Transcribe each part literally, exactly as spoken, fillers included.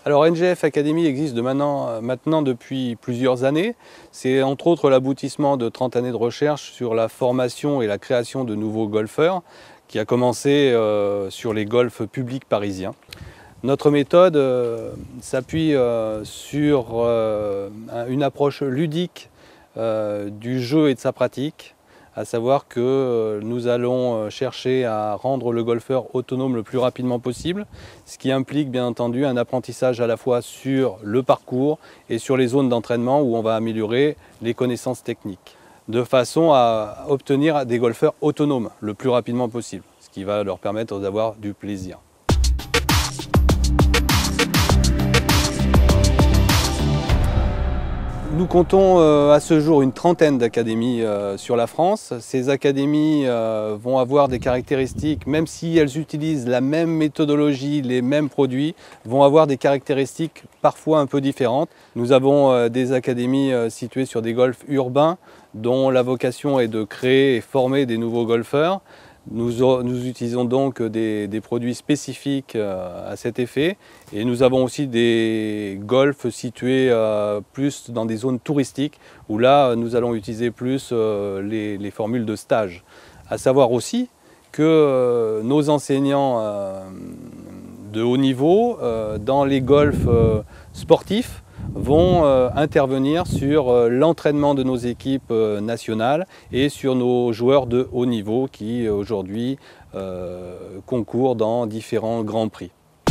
Alors N G F Academy existe de maintenant, maintenant depuis plusieurs années. C'est entre autres l'aboutissement de trente années de recherche sur la formation et la création de nouveaux golfeurs qui a commencé euh, sur les golfs publics parisiens. Notre méthode euh, s'appuie euh, sur euh, une approche ludique euh, du jeu et de sa pratique, à savoir que euh, nous allons chercher à rendre le golfeur autonome le plus rapidement possible, ce qui implique bien entendu un apprentissage à la fois sur le parcours et sur les zones d'entraînement où on va améliorer les connaissances techniques, de façon à obtenir des golfeurs autonomes le plus rapidement possible, ce qui va leur permettre d'avoir du plaisir. Nous comptons euh, à ce jour une trentaine d'académies euh, sur la France. Ces académies euh, vont avoir des caractéristiques, même si elles utilisent la même méthodologie, les mêmes produits, vont avoir des caractéristiques parfois un peu différentes. Nous avons euh, des académies euh, situées sur des golfs urbains dont la vocation est de créer et former des nouveaux golfeurs. Nous, nous utilisons donc des, des produits spécifiques euh, à cet effet, et nous avons aussi des golfs situés euh, plus dans des zones touristiques où là nous allons utiliser plus euh, les, les formules de stage. À savoir aussi que euh, nos enseignants euh, de haut niveau euh, dans les golfs euh, sportifs vont euh, intervenir sur euh, l'entraînement de nos équipes euh, nationales et sur nos joueurs de haut niveau qui aujourd'hui euh, concourent dans différents grands prix.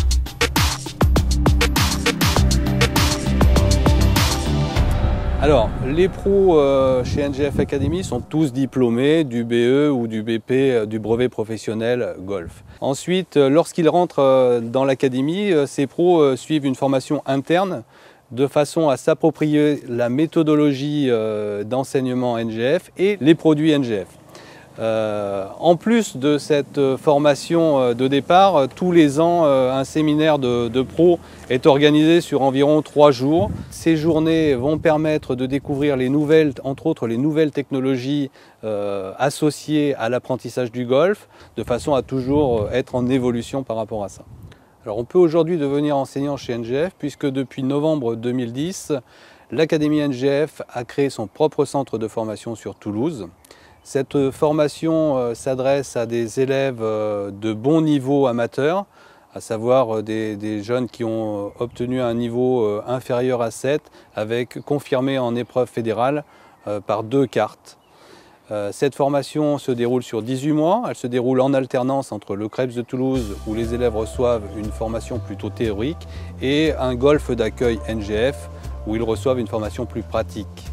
Alors, les pros euh, chez N G F Academy sont tous diplômés du B E ou du B P, euh, du brevet professionnel golf. Ensuite, euh, lorsqu'ils rentrent euh, dans l'académie, euh, ces pros euh, suivent une formation interne de façon à s'approprier la méthodologie euh, d'enseignement N G F et les produits N G F. Euh, en plus de cette formation de départ, tous les ans, un séminaire de, de pros est organisé sur environ trois jours. Ces journées vont permettre de découvrir les nouvelles, entre autres les nouvelles technologies euh, associées à l'apprentissage du golf, de façon à toujours être en évolution par rapport à ça. Alors on peut aujourd'hui devenir enseignant chez N G F puisque depuis novembre deux mille dix, l'Académie N G F a créé son propre centre de formation sur Toulouse. Cette formation euh, s'adresse à des élèves euh, de bon niveau amateur, à savoir euh, des, des jeunes qui ont obtenu un niveau euh, inférieur à sept, avec confirmé en épreuve fédérale euh, par deux cartes. Euh, cette formation se déroule sur dix-huit mois, elle se déroule en alternance entre le Krebs de Toulouse où les élèves reçoivent une formation plutôt théorique et un golf d'accueil N G F où ils reçoivent une formation plus pratique.